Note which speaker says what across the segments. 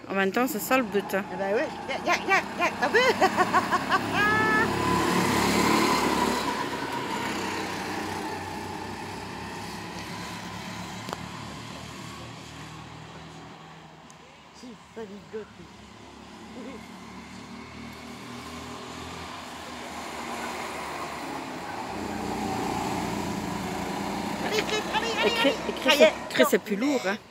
Speaker 1: En même temps, c'est ça le but. Hein.
Speaker 2: Eh ben oui, t'as vu? Si, ça ligote. Allez, Chris, allez.
Speaker 1: Chris, c'est plus lourd. Hein.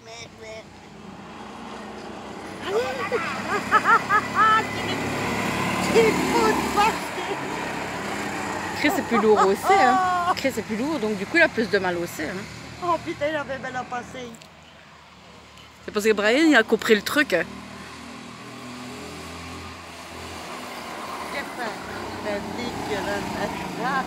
Speaker 1: Chris c'est plus lourd aussi. Hein. Chris c'est plus lourd, donc du coup il a plus de mal aussi. Hein.
Speaker 2: Oh putain, j'avais mal à passer.
Speaker 1: C'est parce que Brian il a compris le truc. Hein.
Speaker 2: C'est dégueulasse.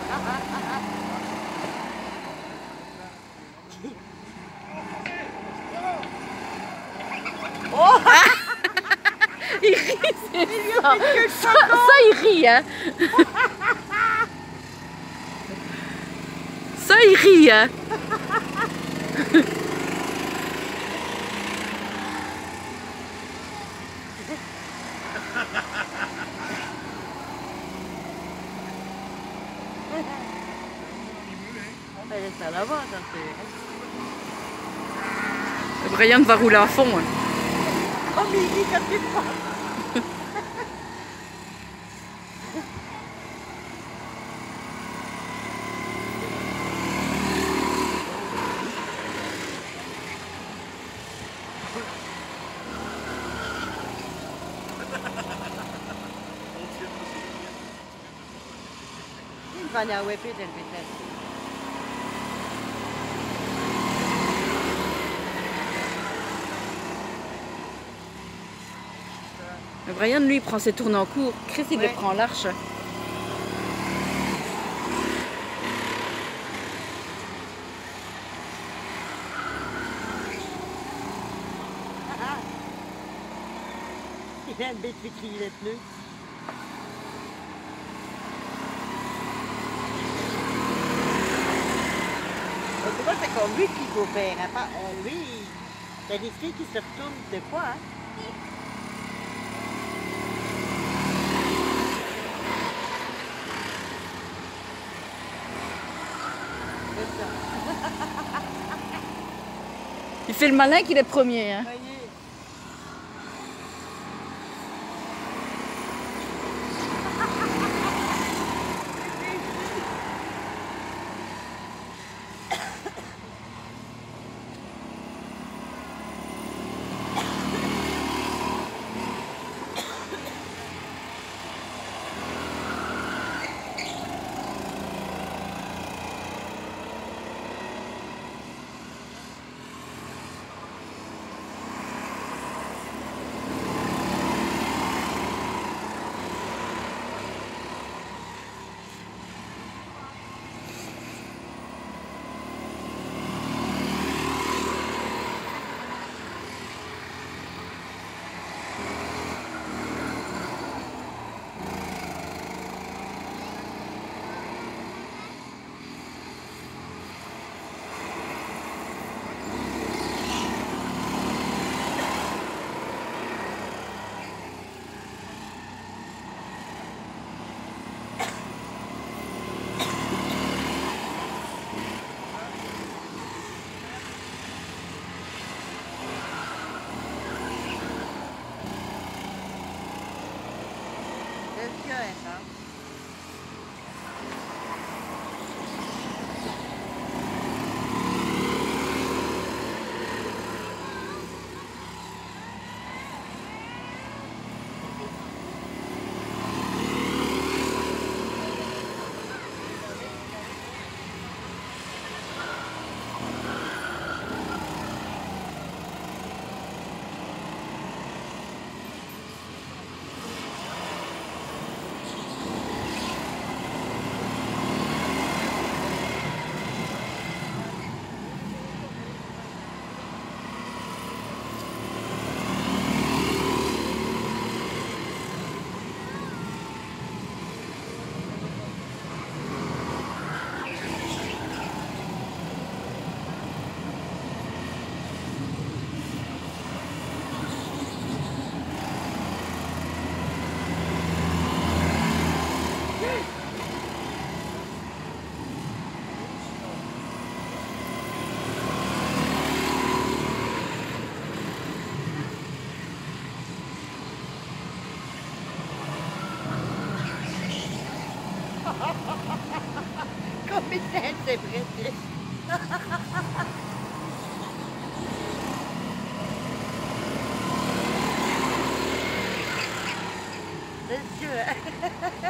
Speaker 1: Oh il rit, c'est ça. Ça, il rit, hein. Ça, il rit, hein.
Speaker 2: Elle est à l'avant, ça fait.
Speaker 1: Brian va rouler à fond. Hein.
Speaker 2: Oh, mais il dit quand tu passes. Il va aller à Wépé de vitesse.
Speaker 1: Brian, lui, il prend ses tournées en cours. Chris, il les prend en large.
Speaker 2: Il a une bête qui les pneus. Tu vois, c'est comme lui qu'il faut faire. Hein, pas, lui, t'as des filles qui se retournent des fois. Hein.
Speaker 1: Il fait le malin qu'il est premier. Hein.
Speaker 2: Voyez. C'est sûr. Hein?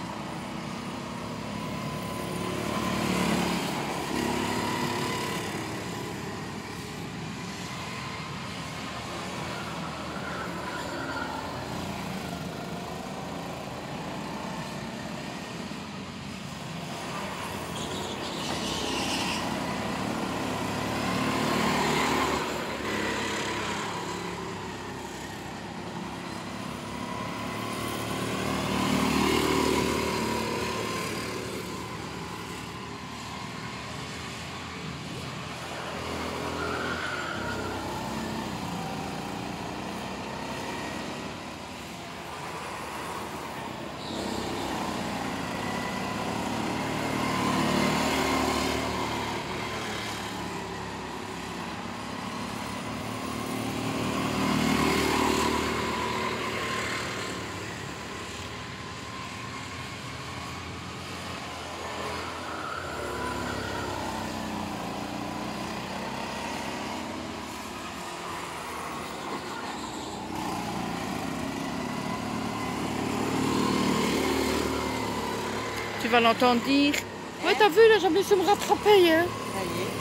Speaker 1: Tu vas l'entendre dire. Ouais, t'as vu, là, jamais su me rattraper. Hein.
Speaker 2: Ça y est.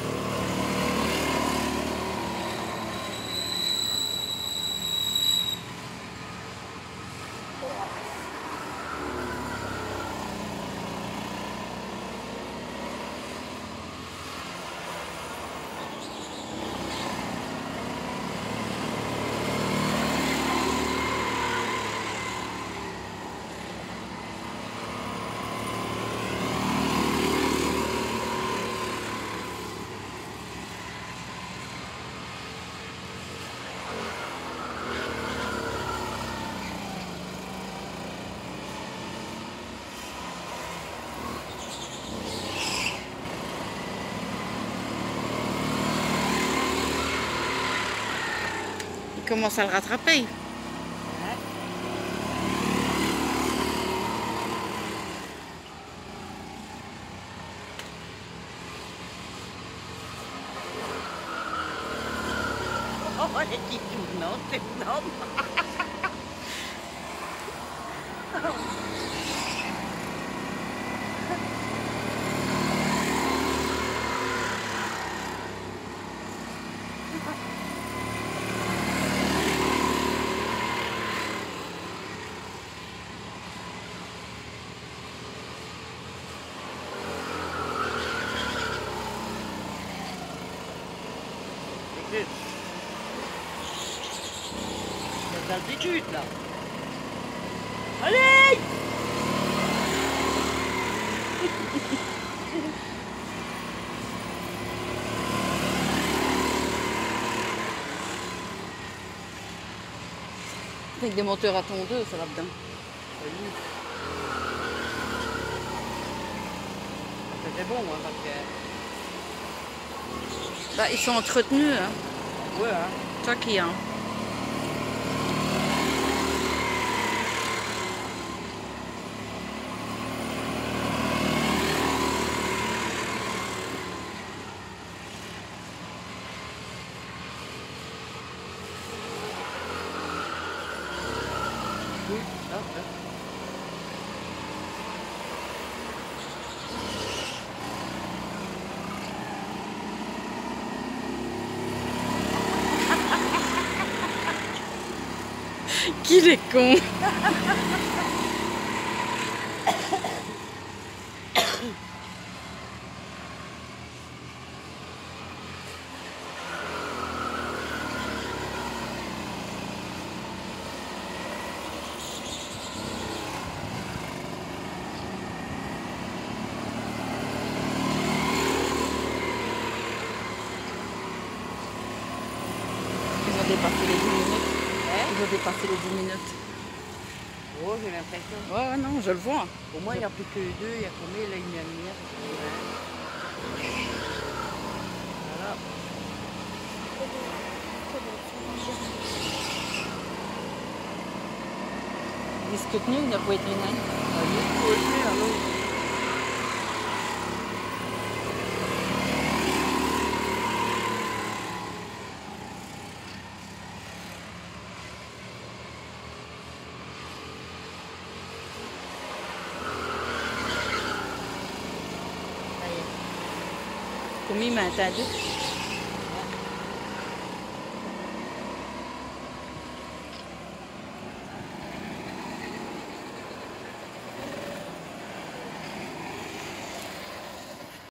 Speaker 1: Il commence à le rattraper.
Speaker 2: Oh, les petits tournants, c'est énorme. C'est d'altitude là. Allez!
Speaker 1: Avec des moteurs à tondeuse là-dedans.
Speaker 2: C'est bon, hein, parce que...
Speaker 1: Bah, ils sont entretenus. Hein.
Speaker 2: Ouais, hein.
Speaker 1: Toi qui hein.
Speaker 2: Oui, là, là.
Speaker 1: Qu'il est con. Ils ont dépassé les 10 minutes.
Speaker 2: Hein?
Speaker 1: Ils ont dépassé les 10 minutes.
Speaker 2: Oh, j'ai l'impression.
Speaker 1: Ouais, ouais, non, je le vois.
Speaker 2: Au moins, il n'y a plus que deux. Il y a combien là, une demi-heure? Voilà.
Speaker 1: Diskutnu, da får inte vinna.
Speaker 2: Ja, just det, hallå.
Speaker 1: Combien il m'a entendu?